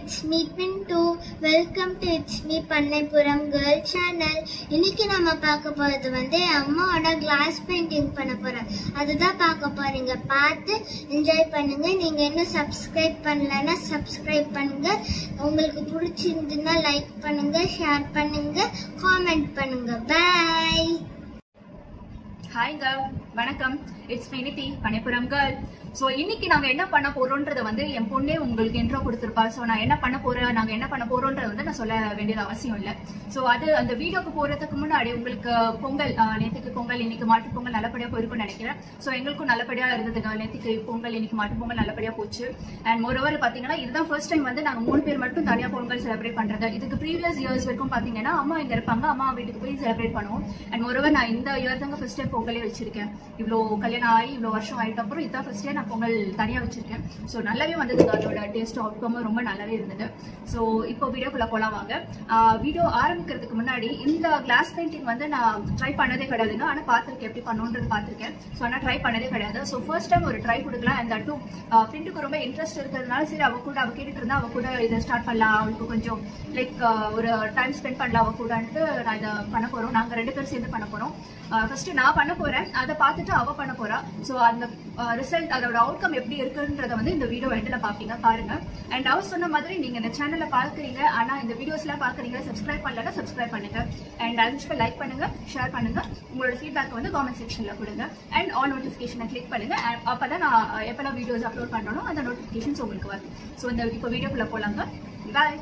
it's me Pintu. Welcome to It's Me Pannaipuram Girl Channel. இன்னைக்கு நம்ம பார்க்க போறது வந்து அம்மாவோட கிளாஸ் பெயிண்டிங் பண்ண போறோம். அதுதான் பார்க்க போறீங்க. பார்த்து என்ஜாய் பண்ணுங்க. நீங்க இன்னும் சப்ஸ்கிரைப் பண்ணலன்னா சப்ஸ்கிரைப் பண்ணுங்க. உங்களுக்கு பிடிச்சிருந்ததுன்னா லைக் பண்ணுங்க, ஷேர் பண்ணுங்க, காமெண்ட் பண்ணுங்க. பை. ஹாய் கேர்ள், வணக்கம். It's me Nidhi, Pannaipuram girl. So இன்னைக்கு நாங்கள் என்ன பண்ண போறோன்றத வந்து என் பொண்ணே உங்களுக்கு இன்ட்ரோ கொடுத்துருப்பா. ஸோ நான் என்ன பண்ண போறேன், நாங்கள் என்ன பண்ண போறோன்றத வந்து நான் சொல்ல வேண்டியது அவசியம் இல்லை. ஸோ அது அந்த வீடியோக்கு போறதுக்கு முன்னாடி உங்களுக்கு பொங்கல், நேற்றுக்கு பொங்கல், இன்னைக்கு மாட்டு பொங்கல் நல்லபடியாக போயிருக்கும்னு நினைக்கிறேன். ஸோ எங்களுக்கும் நல்லபடியா இருந்ததுங்க. நேற்றுக்கு பொங்கல், இன்னைக்கு மாட்டு பொங்கல் நல்லபடியாக போச்சு. அண்ட் மோரோவர் பார்த்தீங்கன்னா இதுதான் ஃபர்ஸ்ட் டைம் வந்து நாங்கள் 3 பேர் மட்டும் தனியாக பொங்கல் செலிப்ரேட் பண்றது. இதுக்கு ப்ரீவியஸ் இயர்ஸ் வரைக்கும் பார்த்தீங்கன்னா அம்மா இங்கே இருப்பாங்க, அம்மா வீட்டுக்கு போய் செலிப்ரேட் பண்ணுவோம். அண்ட் மோரோவர் நான் இந்த இயர் தாங்க ஃபர்ஸ்ட் டைம் பொங்கலே வச்சிருக்கேன். இவ்வளோ கல்யாணம் ஆகி இவ்வளோ வருஷம் ஆகிட்ட அப்புறம் இதான் ஃபர்ஸ்ட் டைம் நான் பொங்கல் தனியாக வச்சிருக்கேன். ஸோ நல்லாவே வந்தது, அதோட டேஸ்ட் அவுட்கமும் ரொம்ப நல்லாவே இருந்தது. ஸோ இப்போ வீடியோக்குள்ள போலாம் வாங்க. வீடியோ ஆரம்பிக்கிறதுக்கு முன்னாடி இந்த கிளாஸ் பெயிண்டிங் வந்து நான் ட்ரை பண்ணதே கிடையாதுங்க. ஆனால் பார்த்துருக்கேன், எப்படி பண்ணணுன்றது பார்த்துருக்கேன். ஸோ ஆனால் ட்ரை பண்ணதே கிடையாது. ஸோ ஃபர்ஸ்ட் டைம் ஒரு ட்ரை கொடுக்கலாம். அந்த டூ ஃப்ரெண்டுக்கு ரொம்ப இன்ட்ரெஸ்ட் இருக்கிறதுனால சரி அவ கேட்டுட்டு இருந்தா அவ கூட இதை ஸ்டார்ட் பண்ணலாம், அவளுக்கு கொஞ்சம் லைக் ஒரு டைம் ஸ்பெண்ட் பண்ணலாம் அவ கூடன்ட்டு நான் இதை பண்ண போறோம். நாங்கள் 2 பேரும் சேர்ந்து பண்ண போறோம். ஃபர்ஸ்ட் நான் பண்ண போறேன், அதை பார்த்துட்டு அவ பண்ண போறா. ஸோ அந்த ரிசல்ட், அதோட அவுட்கம் எப்படி இருக்குன்றத வந்து இந்த வீடியோ எண்டில் பார்ப்பீங்க, பாருங்க. அண்ட் அவர் சொன்ன மாதிரி நீங்க இந்த சேனலை பார்க்குறீங்க, ஆனா இந்த வீடியோஸ்லாம் பார்க்குறீங்க, சப்ஸ்கிரைப் பண்ணலன்னா சப்ஸ்கிரைப் பண்ணுங்க. அண்ட் அது லைக் பண்ணுங்க, ஷேர் பண்ணுங்க, உங்களோட ஃபீட்பேக் வந்து காமெண்ட் செக்ஷன்ல கொடுங்க. அண்ட் ஆல் நோட்டிஃபிகேஷனை கிளிக் பண்ணுங்க. அப்பதான் நான் எப்பெல்லாம் வீடியோஸ் அப்லோட் பண்றோம் அந்த நோட்டிஃபிகேஷன்ஸ் உங்களுக்கு வரும். ஸோ இந்த இப்போ வீடியோக்குள்ள போலாங்க. பாய்.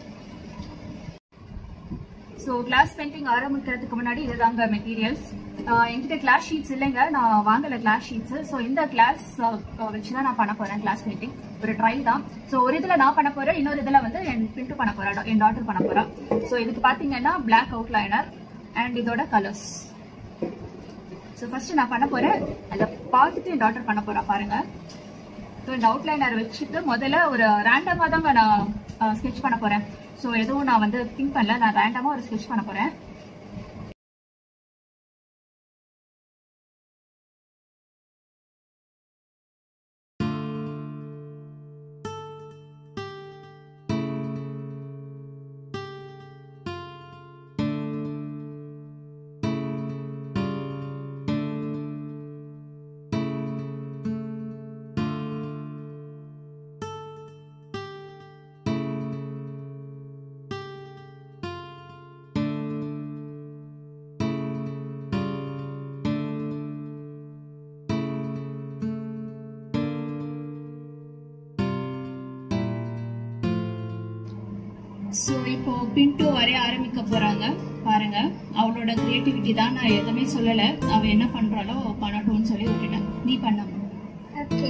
ஸோ கிளாஸ் பெயிண்டிங் ஆரம்பிக்கிறதுக்கு முன்னாடி இதுதாங்க மெட்டீரியல்ஸ். என்கிட்ட கிளாஸ் ஷீட்ஸ் இல்லைங்க, நான் வாங்கல கிளாஸ் ஷீட்ஸ். ஸோ இந்த கிளாஸ் வச்சுதான் நான் பண்ண போறேன் கிளாஸ் பெயிண்டிங். ஒரு ட்ரை தான். ஸோ ஒரு இதுல நான் பண்ண போறேன், இன்னொரு இதுல வந்து என் பின்ட்டு பண்ண போறா, என் டாட்டர் பண்ண போறா. ஸோ இதுக்கு பாத்தீங்கன்னா பிளாக் அவுட்லைனர் அண்ட் இதோட கலர்ஸ். ஸோ ஃபர்ஸ்ட் நான் பண்ண போறேன், அதை பார்த்துட்டு என் டாட்டர் பண்ண போறா, பாருங்க. ஸோ இந்த அவுட்லைனர் வச்சுட்டு முதல்ல ஒரு ரேண்டமா தாங்க நான் ஸ்கெட்ச் பண்ண போறேன். ஸோ எதுவும் நான் வந்து திங்க் பண்ணல, நான் ரேண்டமா ஒரு ஸ்கெட்ச் பண்ண போறேன். ஸோ இப்போ பின்ட்டு வரைய ஆரம்பிக்க போறாங்க, பாருங்க. அவளோட கிரியேட்டிவிட்டி தான், நான் எதுவுமே சொல்லலை. அவ என்ன பண்றாளோ பண்ணட்டும்னு சொல்லி விட்டுட்டேன். நீ பண்ண. ஓகே.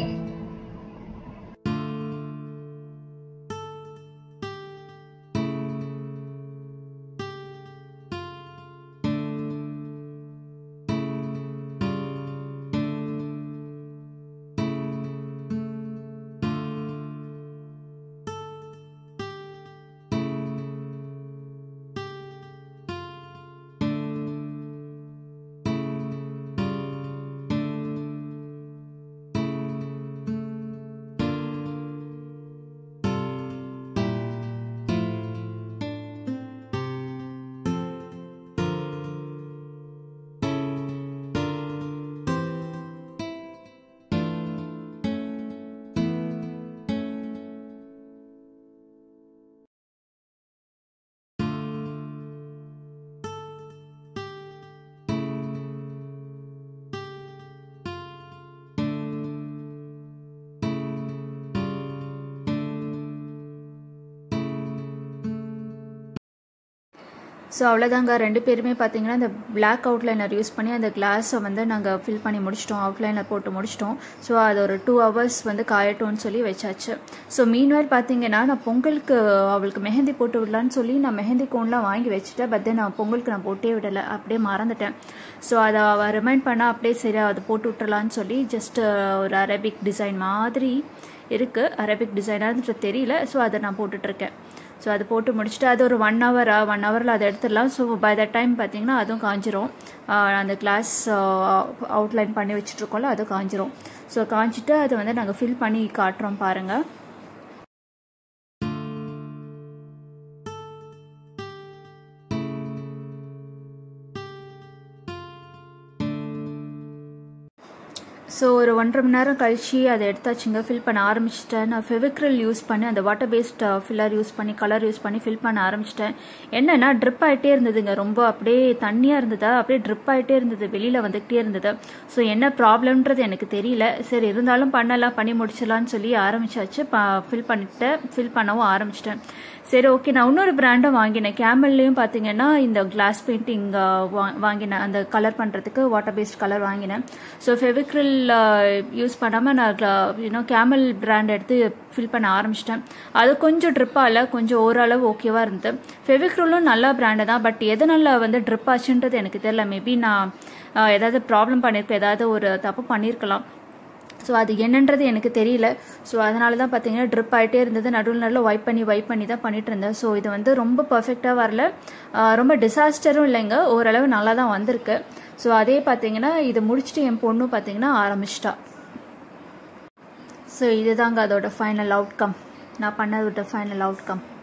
ஸோ அவ்வளோதாங்க. 2 பேருமே பார்த்தீங்கன்னா இந்த பிளாக் அவுட்லைனர் யூஸ் பண்ணி அந்த கிளாஸை வந்து நாங்கள் ஃபில் பண்ணி முடிச்சிட்டோம், அவுட்லைனர் போட்டு முடிச்சிட்டோம். ஸோ அது ஒரு 2 hours வந்து காயட்டும்னு சொல்லி வச்சாச்சு. ஸோ மீன்வேல் பார்த்தீங்கன்னா நான் பொங்கலுக்கு அவளுக்கு மெஹந்தி போட்டு விடலான்னு சொல்லி நான் மெஹந்தி கோன்லாம் வாங்கி வச்சுட்டேன். பட் நான் பொங்கலுக்கு நான் போட்டே விடலை, அப்படியே மறந்துட்டேன். ஸோ அதை அவள் ரிமைண்ட் பண்ணால் அப்படியே சரி அதை போட்டு விட்டுலான்னு சொல்லி ஜஸ்ட் ஒரு அரபிக் டிசைன் மாதிரி இருக்குது, அரபிக் டிசைனாக தெரியல. ஸோ அதை நான் போட்டுட்ருக்கேன். ஸோ அது போட்டு முடிச்சுட்டு அது ஒரு 1 hour அதை எடுத்துடலாம். ஸோ பை த டைம் பார்த்தீங்கன்னா அதுவும் காஞ்சிரும். அந்த கிளாஸ் அவுட்லைன் பண்ணி வச்சுட்ருக்கோம்ல அது காஞ்சிரும். ஸோ காஞ்சிட்டு அதை வந்து நாங்கள் ஃபில் பண்ணி காட்டுறோம் பாருங்கள். ஸோ ஒரு 1.5 மணி நேரம் கழிச்சு அதை எடுத்தாச்சுங்க, ஃபில் பண்ண ஆரம்பிச்சிட்டேன். நான் ஃபெவிக்ரில் யூஸ் பண்ணி அந்த வாட்டர் பேஸ்ட் ஃபில்லர் யூஸ் பண்ணி கலர் யூஸ் பண்ணி ஃபில் பண்ண ஆரம்பிச்சிட்டேன். என்னன்னா ட்ரிப் ஆகிட்டே இருந்ததுங்க, ரொம்ப அப்படியே தண்ணியாக இருந்ததா, அப்படியே ட்ரிப் ஆகிட்டே இருந்தது, வெளியில் வந்துகிட்டே இருந்தது. ஸோ என்ன ப்ராப்ளம்ன்றது எனக்கு தெரியல. சரி இருந்தாலும் பண்ணி முடிச்சிடலான்னு சொல்லி ஆரம்பிச்சாச்சு. ஃபில் பண்ணவும் ஆரம்பிச்சிட்டேன். சரி ஓகே, நான் இன்னொரு பிராண்டும் வாங்கினேன். கேமல்லையும் பார்த்தீங்கன்னா இந்த கிளாஸ் பெயிண்டிங் வாங்கினேன், அந்த கலர் பண்ணுறதுக்கு வாட்டர் பேஸ்ட் கலர் வாங்கினேன். ஸோ ஃபெவிக்ரில் யூஸ் பண்ணாமல் நான் கேமல் பிராண்ட் எடுத்து ஃபில் பண்ண ஆரம்பிச்சிட்டேன். அது கொஞ்சம் ட்ரிப்பாக இல்லை, கொஞ்சம் ஓரளவு ஓகேவா இருந்தது. ஃபெவிக்ரிலும் நல்ல பிராண்டு தான், பட் எதனால வந்து ட்ரிப் ஆச்சுன்றது எனக்கு தெரியல. மேபி நான் ஏதாவது ப்ராப்ளம் பண்ணியிருப்பேன், ஏதாவது ஒரு தப்பு பண்ணியிருக்கலாம். ஸோ அது என்னன்றது எனக்கு தெரியல. ஸோ அதனால தான் பார்த்தீங்கன்னா ட்ரிப் ஆகிட்டே இருந்தது, நடுவில் வைப் பண்ணி தான் பண்ணிட்டு இருந்தேன். ஸோ இது வந்து ரொம்ப பர்ஃபெக்டாக வரல, ரொம்ப டிசாஸ்டரும் இல்லைங்க, ஓரளவு நல்லா தான் வந்திருக்கு. ஸோ அதே பார்த்தீங்கன்னா இது முடிச்சுட்டு என் பொண்ணு பார்த்தீங்கன்னா ஆரம்பிச்சிட்டா. ஸோ இதுதாங்க அதோட ஃபைனல் அவுட்கம், நான் பண்ணதோட ஃபைனல் அவுட்கம்.